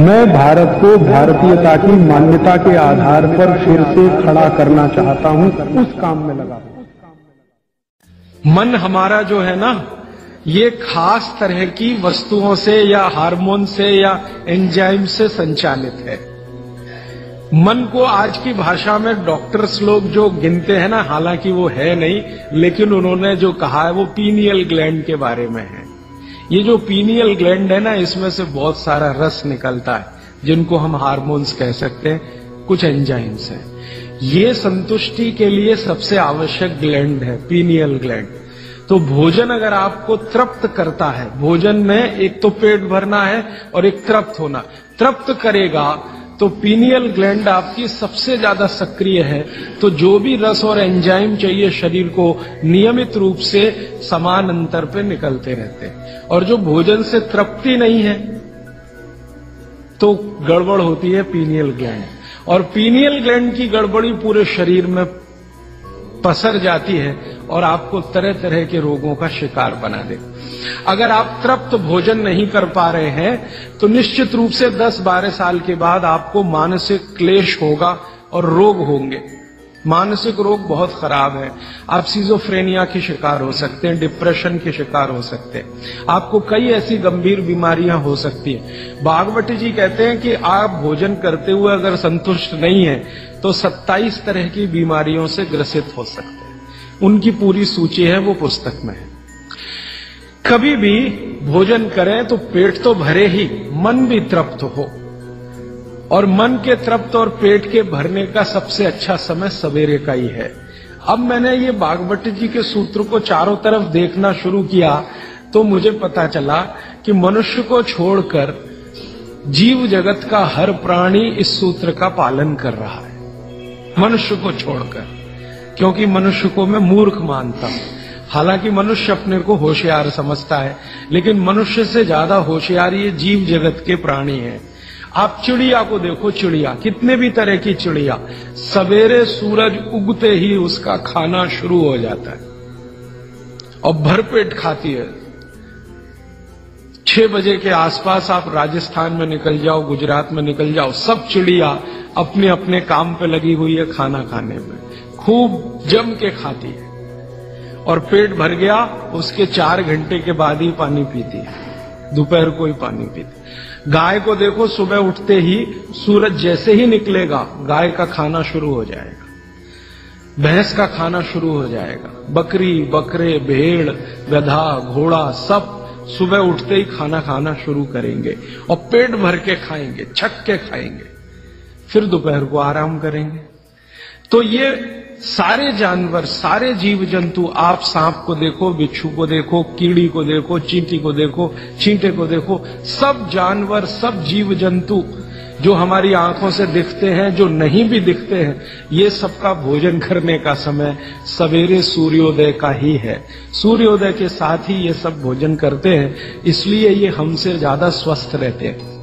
मैं भारत को भारतीयता की मान्यता के आधार पर फिर से खड़ा करना चाहता हूं, उस काम में लगा हूं। मन हमारा जो है ना, ये खास तरह की वस्तुओं से या हार्मोन से या एंजाइम से संचालित है। मन को आज की भाषा में डॉक्टर्स लोग जो गिनते हैं ना, हालांकि वो है नहीं, लेकिन उन्होंने जो कहा है वो पीनियल ग्लैंड के बारे में है। ये जो पीनियल ग्लैंड है ना, इसमें से बहुत सारा रस निकलता है, जिनको हम हार्मोन्स कह सकते हैं, कुछ एंजाइम्स हैं। ये संतुष्टि के लिए सबसे आवश्यक ग्लैंड है, पीनियल ग्लैंड। तो भोजन अगर आपको तृप्त करता है, भोजन में एक तो पेट भरना है और एक तृप्त होना, तृप्त करेगा तो पीनियल ग्लैंड आपकी सबसे ज्यादा सक्रिय है। तो जो भी रस और एंजाइम चाहिए शरीर को, नियमित रूप से समान अंतर पे निकलते रहते हैं। और जो भोजन से तृप्ति नहीं है तो गड़बड़ होती है पीनियल ग्लैंड, और पीनियल ग्लैंड की गड़बड़ी पूरे शरीर में पसर जाती है और आपको तरह तरह के रोगों का शिकार बना दे। अगर आप तृप्त भोजन नहीं कर पा रहे हैं तो निश्चित रूप से 10-12 साल के बाद आपको मानसिक क्लेश होगा और रोग होंगे। मानसिक रोग बहुत खराब है। आप सिजोफ्रेनिया के शिकार हो सकते हैं, डिप्रेशन के शिकार हो सकते हैं, आपको कई ऐसी गंभीर बीमारियां हो सकती हैं। भागवती जी कहते हैं कि आप भोजन करते हुए अगर संतुष्ट नहीं है तो 27 तरह की बीमारियों से ग्रसित हो सकते हैं। उनकी पूरी सूची है, वो पुस्तक में है। कभी भी भोजन करें तो पेट तो भरे ही, मन भी तृप्त हो। और मन के तृप्त और पेट के भरने का सबसे अच्छा समय सवेरे का ही है। अब मैंने ये भागवती जी के सूत्र को चारों तरफ देखना शुरू किया तो मुझे पता चला कि मनुष्य को छोड़कर जीव जगत का हर प्राणी इस सूत्र का पालन कर रहा है, मनुष्य को छोड़कर। क्योंकि मनुष्य को मैं मूर्ख मानता हूं। हालांकि मनुष्य अपने को होशियार समझता है, लेकिन मनुष्य से ज्यादा होशियार ये जीव जगत के प्राणी हैं। आप चिड़िया को देखो, चिड़िया, कितने भी तरह की चिड़िया, सवेरे सूरज उगते ही उसका खाना शुरू हो जाता है और भरपेट खाती है। 6 बजे के आसपास आप राजस्थान में निकल जाओ, गुजरात में निकल जाओ, सब चिड़िया अपने अपने काम पे लगी हुई है, खाना खाने में खूब जम के खाती है। और पेट भर गया, उसके 4 घंटे के बाद ही पानी पीती है, दोपहर को ही पानी पीती है। गाय को देखो, सुबह उठते ही सूरज जैसे ही निकलेगा गाय का खाना शुरू हो जाएगा, भैंस का खाना शुरू हो जाएगा। बकरी, बकरे, भेड़, गधा, घोड़ा सब सुबह उठते ही खाना खाना शुरू करेंगे और पेट भर के खाएंगे, छक के खाएंगे, फिर दोपहर को आराम करेंगे। तो ये सारे जानवर, सारे जीव जंतु, आप सांप को देखो, बिच्छू को देखो, कीड़ी को देखो, चींटी को देखो, चींटे को देखो, सब जानवर, सब जीव जंतु जो हमारी आंखों से दिखते हैं, जो नहीं भी दिखते हैं, ये सबका भोजन करने का समय सवेरे सूर्योदय का ही है। सूर्योदय के साथ ही ये सब भोजन करते हैं, इसलिए ये हमसे ज्यादा स्वस्थ रहते हैं।